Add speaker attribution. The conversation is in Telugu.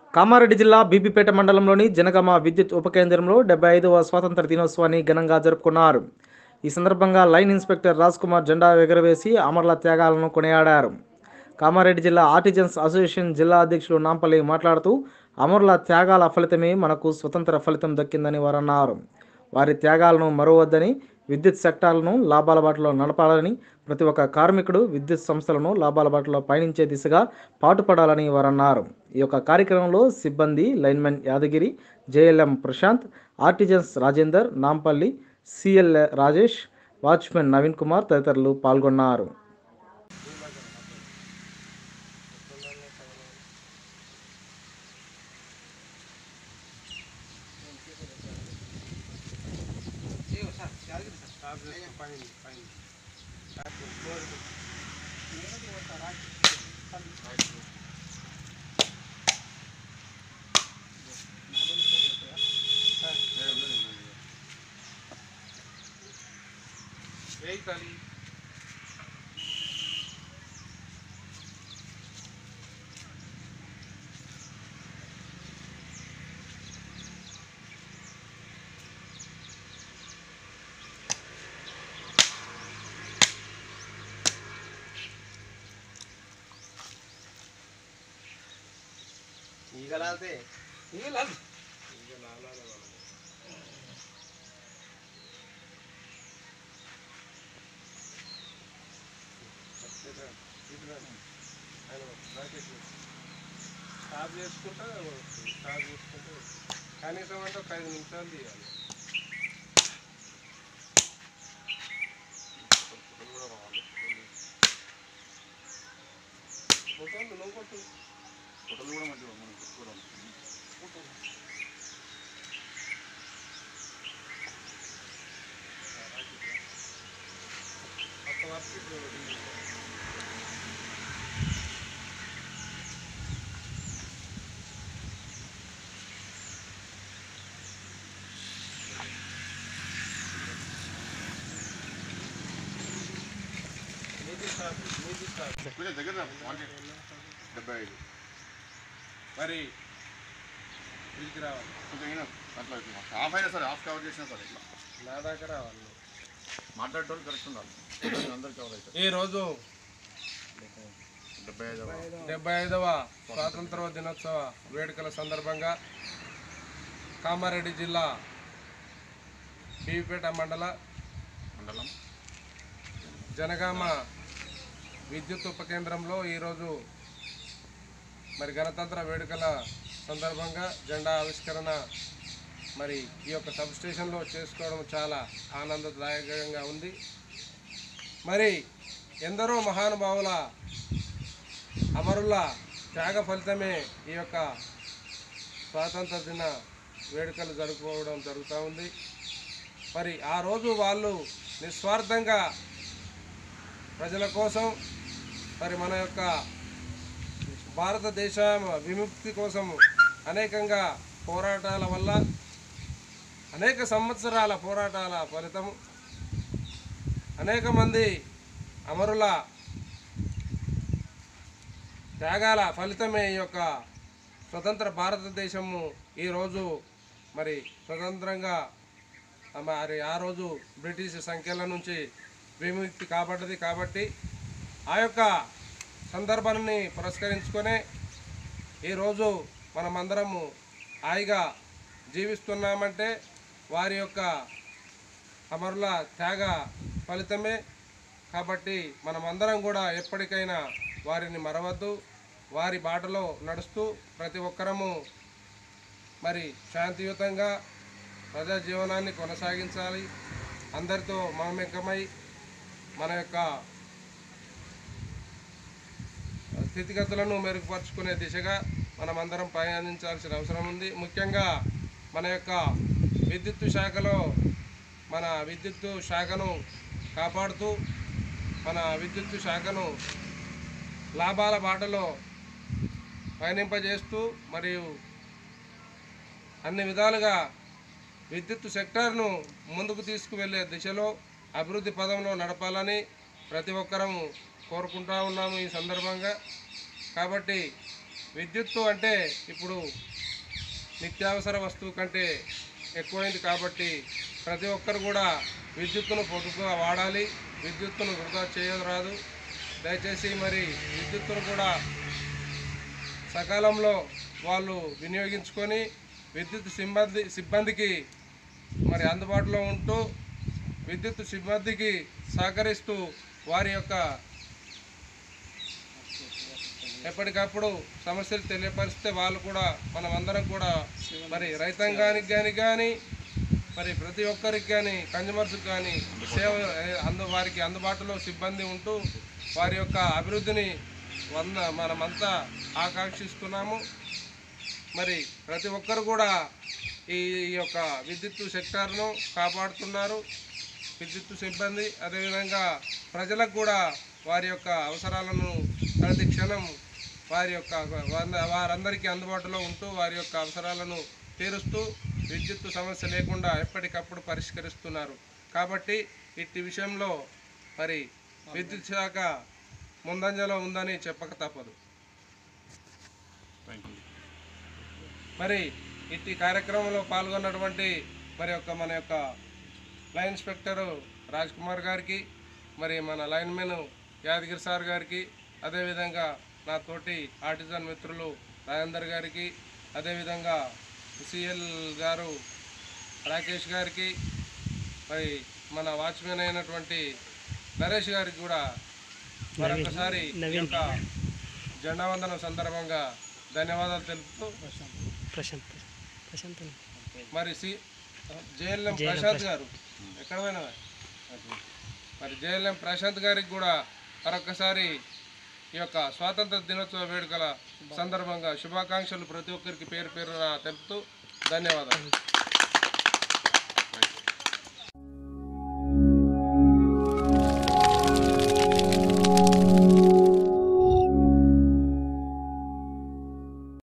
Speaker 1: కామారెడ్డి జిల్లా బీబీపేట మండలంలోని జనగామ విద్యుత్ ఉప కేంద్రంలో 75వ స్వాతంత్ర దినోత్సవాన్ని ఘనంగా జరుపుకున్నారు. ఈ సందర్భంగా లైన్ ఇన్స్పెక్టర్ రాజ్ కుమార్ జెండా ఎగురవేసి అమరుల త్యాగాలను కొనియాడారు. కామారెడ్డి జిల్లా ఆర్టిజన్స్ అసోసియేషన్ జిల్లా అధ్యక్షులు నాంపల్లి మాట్లాడుతూ అమరుల త్యాగాల ఫలితమే మనకు స్వతంత్ర ఫలితం దక్కిందని వారు అన్నారు. వారి త్యాగాలను మరువద్దని, విద్యుత్ సెక్టార్లను లాభాల బాటలో నడపాలని, ప్రతి ఒక్క కార్మికుడు విద్యుత్ సంస్థలను లాభాల బాటలో పయనించే దిశగా పాటుపడాలని వారు అన్నారు. ఈ యొక్క కార్యక్రమంలో సిబ్బంది lineman Yadagiri, JLM Prashanth, artisans Rajender, Nampally, CL Rajesh, watchman Naveen Kumar తదితరులు పాల్గొన్నారు.
Speaker 2: ఈగలాతే ఈగలాలు స్టాప్ చేసుకుంటా కనీసం అంటే ఒక 5 నిమిషాలు తీయాలి. ఫోటోలు నువ్వు కొట్టు, ఫోటోలు కూడా మంచిగా మనం చూడాలి. ఒక్క వర్క్ దగ్గర 75 మరి ఇంటికి రావాలి. కొంచెం అట్లా హాఫ్ అయినా సరే, హాఫ్ కవర్ చేసినా సరే ఇట్లా నా దాకా రావాలి. మాట్లాడేటోళ్ళు కరెక్ట్ ఉండాలి. అందరు కవర్ అవుతారు. ఈరోజు 75వ స్వాతంత్ర దినోత్సవ వేడుకల సందర్భంగా కామారెడ్డి జిల్లా బీబీపేట మండలం జనగామ విద్యుత్ ఉప కేంద్రంలో ఈరోజు మరి గణతంత్ర వేడుకల సందర్భంగా జెండా ఆవిష్కరణ మరి ఈ యొక్క సబ్ స్టేషన్లో చేసుకోవడం చాలా ఆనందదాయకంగా ఉంది. మరి ఎందరో మహానుభావుల అమరుల త్యాగ ఫలితమే ఈ యొక్క స్వాతంత్ర దిన వేడుకలు జరుపుకోవడం జరుగుతూ ఉంది. మరి ఆ రోజు వాళ్ళు నిస్వార్థంగా ప్రజల కోసం మరి మన యొక్క భారతదేశ విముక్తి కోసం అనేకంగా పోరాటాల వల్ల, అనేక సంవత్సరాల పోరాటాల ఫలితం, అనేక మంది అమరుల త్యాగాల ఫలితమే ఈ యొక్క స్వతంత్ర భారతదేశము ఈరోజు మరి స్వతంత్రంగా మరి ఆ రోజు బ్రిటిష్ సంఖ్యల నుంచి విముక్తి కాబడ్డది. కాబట్టి ఆ యొక్క సందర్భాన్ని పురస్కరించుకొని ఈరోజు మనమందరము హాయిగా జీవిస్తున్నామంటే వారి యొక్క అమరుల త్యాగ ఫలితమే. కాబట్టి మనమందరం కూడా ఎప్పటికైనా వారిని మరవద్దు, వారి బాటలో నడుస్తూ ప్రతి ఒక్కరము మరి శాంతియుతంగా ప్రజా జీవనాన్ని కొనసాగించాలి. అందరితో మమేకమై మన యొక్క స్థితిగతులను మెరుగుపరుచుకునే దిశగా మనమందరం ప్రయాణించాల్సిన అవసరం ఉంది. ముఖ్యంగా మన యొక్క విద్యుత్ శాఖలో మన విద్యుత్ శాఖను కాపాడుతూ, మన విద్యుత్ శాఖను లాభాల బాటలో పయనింపజేస్తూ, మరియు అన్ని విధాలుగా విద్యుత్ సెక్టార్ను ముందుకు తీసుకువెళ్ళే దిశలో అభివృద్ధి పదంలో నడపాలని ప్రతి ఒక్కరము కోరుకుంటా ఉన్నాము ఈ సందర్భంగా. కాబట్టి
Speaker 3: విద్యుత్తు అంటే ఇప్పుడు నిత్యావసర వస్తువు కంటే ఎక్కువైంది కాబట్టి ప్రతి ఒక్కరు కూడా విద్యుత్తును పొదుపుగా వాడాలి, విద్యుత్తును వృధా చేయరాదు. దయచేసి మరి విద్యుత్తును కూడా సకాలంలో వాళ్ళు వినియోగించుకొని విద్యుత్ సిబ్బందికి మరి అందుబాటులో ఉంటూ విద్యుత్ సిబ్బందికి సహకరిస్తూ వారి యొక్క ఎప్పటికప్పుడు సమస్యలు తెలియపరిస్తే వాళ్ళు కూడా మనమందరం కూడా మరి రైతాంగానికి కానీ మరి ప్రతి ఒక్కరికి కానీ కన్జ్యూమర్స్కి కానీ సేవ వారికి అందుబాటులో సిబ్బంది ఉంటూ వారి యొక్క అభివృద్ధిని మనమంతా ఆకాంక్షిస్తున్నాము. మరి ప్రతి ఒక్కరు కూడా ఈ యొక్క విద్యుత్ సెక్టార్ను కాపాడుతున్నారు, విద్యుత్ సిబ్బంది. అదేవిధంగా ప్రజలకు కూడా వారి యొక్క అవసరాలను ప్రతి క్షణం వారందరికీ అందుబాటులో ఉంటూ వారి యొక్క అవసరాలను తీరుస్తూ విద్యుత్ సమస్య లేకుండా ఎప్పటికప్పుడు పరిష్కరిస్తున్నారు. కాబట్టి ఇట్టి విషయంలో మరి విద్యుత్ శాఖ ముందంజలో ఉందని చెప్పక తప్పదు. మరి ఇట్టి కార్యక్రమంలో పాల్గొన్నటువంటి మన యొక్క లైన్ ఇన్స్పెక్టరు రాజ్ కుమార్ గారికి, మరి మన లైన్మెన్ యాదగిరి సార్ గారికి, అదేవిధంగా నా తోటి ఆర్టిజన్ మిత్రులు రాజేందర్ గారికి, అదేవిధంగా సిఎల్ గారు రాకేష్ గారికి, మరి మన వాచ్మెన్ అయినటువంటి నరేష్ గారికి కూడా మరొకసారి ఈ యొక్క జెండా వందనం సందర్భంగా ధన్యవాదాలు తెలుపుతూ మరి జేఎల్ఎం ప్రశాంత్ గారు ఎక్కడ పోయినా మరి జేఎల్ఎం ప్రశాంత్ గారికి కూడా మరొకసారి ఈ యొక్క స్వాతంత్ర దినోత్సవ వేడుకల సందర్భంగా శుభాకాంక్షలు ప్రతి ఒక్కరికి పేరు పేరున తెలుపుతూ ధన్యవాదాలు.